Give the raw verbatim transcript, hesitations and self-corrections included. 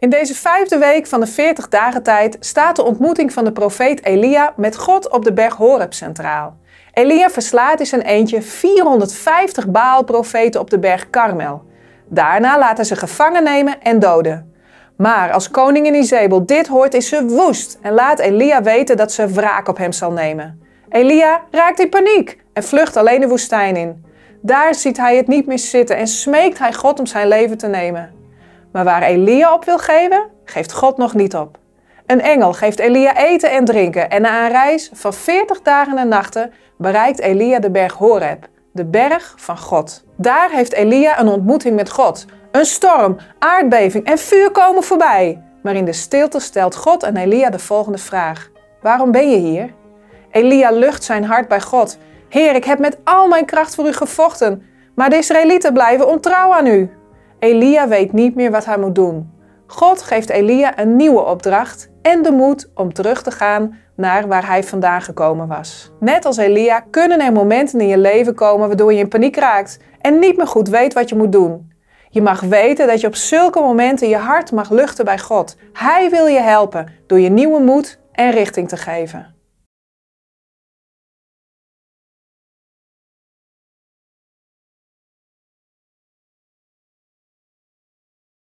In deze vijfde week van de veertig dagen tijd staat de ontmoeting van de profeet Elia met God op de berg Horeb centraal. Elia verslaat in zijn eentje vierhonderdvijftig Baal-profeten op de berg Karmel. Daarna laat hij ze gevangen nemen en doden. Maar als koningin Izebel dit hoort, is ze woest en laat Elia weten dat ze wraak op hem zal nemen. Elia raakt in paniek en vlucht alleen de woestijn in. Daar ziet hij het niet meer zitten en smeekt hij God om zijn leven te nemen. Maar waar Elia op wil geven, geeft God nog niet op. Een engel geeft Elia eten en drinken en na een reis van veertig dagen en nachten bereikt Elia de berg Horeb, de berg van God. Daar heeft Elia een ontmoeting met God. Een storm, aardbeving en vuur komen voorbij. Maar in de stilte stelt God aan Elia de volgende vraag. Waarom ben je hier? Elia lucht zijn hart bij God. Heer, ik heb met al mijn kracht voor u gevochten, maar de Israëlieten blijven ontrouw aan u. Elia weet niet meer wat hij moet doen. God geeft Elia een nieuwe opdracht en de moed om terug te gaan naar waar hij vandaan gekomen was. Net als Elia kunnen er momenten in je leven komen waardoor je in paniek raakt en niet meer goed weet wat je moet doen. Je mag weten dat je op zulke momenten je hart mag luchten bij God. Hij wil je helpen door je nieuwe moed en richting te geven.